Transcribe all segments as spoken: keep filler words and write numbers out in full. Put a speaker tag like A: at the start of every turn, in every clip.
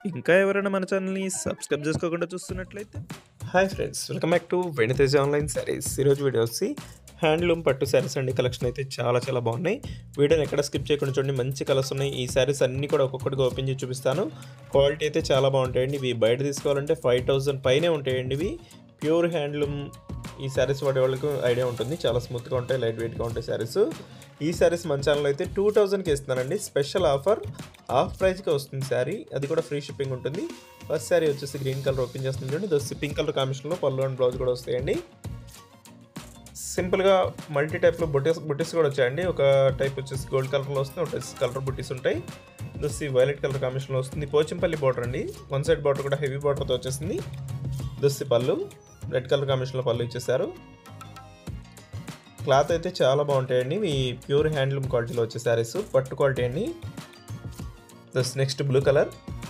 A: ఇంకా ఎవరైనా మన ఛానల్‌ని సబ్స్క్రైబ్ చేసుకోకుండా చూస్తున్నట్లయితే
B: hi friends, welcome back to Venitej online sarees. ఈరోజు వీడియో వచ్చి హ్యాండ్లూమ్ పట్టు శారీస్ అండి. కలెక్షన్ అయితే చాలా చాలా బాగున్నాయి. వీడియోని ఎక్కడ స్కిప్ చేయకుండా చూడండి. మంచి కలర్స్ ఉన్నాయి. ఈ శారీస్ అన్నీ కూడా ఒక్కొక్కటిగా ఓపెన్ చేసి చూపిస్తాను. క్వాలిటీ అయితే చాలా బాగుంటాయండి. ఇవి బయట తీసుకోవాలంటే ఫైవ్ థౌజండ్ పైనే ఉంటాయండి. ఇవి ప్యూర్ హ్యాండ్లూమ్. ఈ శారీస్ వాడే వాళ్ళకి ఐడియా ఉంటుంది. చాలా స్మూత్గా ఉంటాయి, లైట్ వెయిట్గా ఉంటాయి శారీస్. ఈ శారీస్ మన ఛానల్ అయితే టూ థౌజండ్కి ఇస్తున్నానండి. స్పెషల్ ఆఫర్, హాఫ్ ప్రైస్కి వస్తుంది శారీ. అది కూడా ఫ్రీ షిప్పింగ్ ఉంటుంది. ఫస్ట్ శారీ వచ్చేసి గ్రీన్ కలర్ ఓపెన్ చేస్తుంది చూడండి. దోసి పింక్ కలర్ కాంబినేషన్లో పళ్ళు అండ్ బ్లౌజ్ కూడా వస్తాయండి. సింపుల్గా మల్టీ టైప్లో బుటీస్ బుటీస్ కూడా వచ్చాయండి. ఒక టైప్ వచ్చేసి గోల్డ్ కలర్లో వస్తుంది, ఒక కలర్ బుటీస్ ఉంటాయి. దోసి వైలెట్ కలర్ కాంబినేషన్లో వస్తుంది. పోచంపల్లి బార్డర్ అండి. వన్ సైడ్ బార్డర్ కూడా హెవీ బార్డర్తో వచ్చేసింది. దోసి పళ్ళు రెడ్ కలర్ కాంబినేషన్లో పళ్ళు ఇచ్చేసారు. క్లాత్ అయితే చాలా బాగుంటాయండి. ఇవి ప్యూర్ హ్యాండ్లూమ్ క్వాలిటీలో వచ్చే శారీస్, పట్టు క్వాలిటీ అండి. This next blue colour.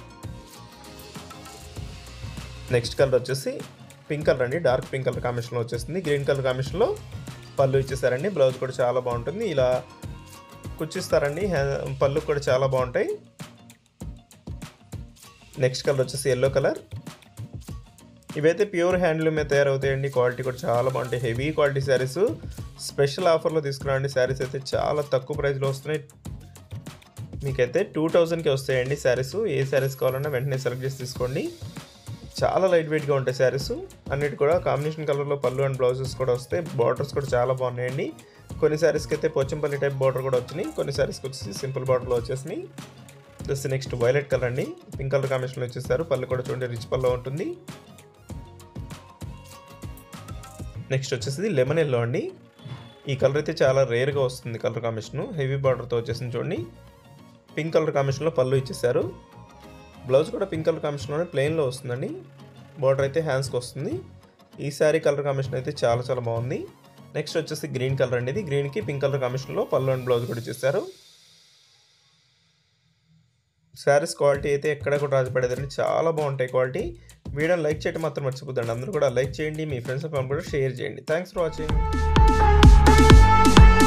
B: Next colour వచ్చేసి పింక్ కలర్ అండి. డార్క్ పింక్ కలర్ కాంబినేషన్లో వచ్చేసింది. గ్రీన్ కలర్ కాంబినేషన్లో పళ్ళు ఇచ్చేసారండి. బ్లౌజ్ కూడా చాలా బాగుంటుంది. ఇలా కుచ్చిస్తారండి. పళ్ళు కూడా చాలా బాగుంటాయి. నెక్స్ట్ కలర్ వచ్చేసి ఎల్లో కలర్. ఇవైతే ప్యూర్ హ్యాండ్లూమే తయారవుతాయండి. క్వాలిటీ కూడా చాలా బాగుంటాయి. Heavy quality saris. స్పెషల్ ఆఫర్లో తీసుకురండి. శారీస్ అయితే చాలా తక్కువ ప్రైస్లో వస్తున్నాయి. మీకైతే టూ థౌజండ్కి వస్తాయండి శారీస్. ఏ శారీస్ కావాలన్నా వెంటనే సెలెక్ట్ చేసి తీసుకోండి. చాలా లైట్ వెయిట్గా ఉంటాయి శారీస్. అన్నిటి కూడా కాంబినేషన్ కలర్లో పళ్ళు అండ్ బ్లౌజెస్ కూడా వస్తాయి. బార్డర్స్ కూడా చాలా బాగున్నాయండి. కొన్ని శారీస్కి అయితే పోచంపల్లి టైప్ బార్డర్ కూడా వచ్చినాయి. కొన్ని శారీస్కి వచ్చేసి సింపుల్ బార్డర్లో వచ్చేసినాయి. జస్ట్ నెక్స్ట్ వైలెట్ కలర్ అండి. పింక్ కలర్ కాంబినేషన్లో వచ్చేసారు. పళ్ళు కూడా చూడండి రిచ్ పళ్ళు ఉంటుంది. నెక్స్ట్ వచ్చేసి లెమన్ ఎల్లో అండి. ఈ కలర్ అయితే చాలా రేర్గా వస్తుంది. కలర్ కాంబినేషన్ హెవీ బార్డర్తో వచ్చేసింది చూడండి. పింక్ కలర్ కాంబినేషన్లో పళ్ళు ఇచ్చేసారు. బ్లౌజ్ కూడా పింక్ కలర్ కాంబినేషన్లోనే ప్లెయిన్లో వస్తుందండి. బార్డర్ అయితే హ్యాండ్స్కి వస్తుంది. ఈ శారీ కలర్ కాంబినేషన్ అయితే చాలా చాలా బాగుంది. నెక్స్ట్ వచ్చేసి గ్రీన్ కలర్ అండి. ఇది గ్రీన్కి పింక్ కలర్ కాంబినేషన్లో పళ్ళు అండ్ బ్లౌజ్ కూడా ఇచ్చేసారు. శారీస్ క్వాలిటీ అయితే ఎక్కడ కూడా రాజపడేదండి. చాలా బాగుంటాయి క్వాలిటీ. వీడియోని లైక్ చేయడం మాత్రం మర్చిపోద్దండి. అందరూ కూడా లైక్ చేయండి. మీ ఫ్రెండ్స్ కూడా షేర్ చేయండి. Thanks for watching.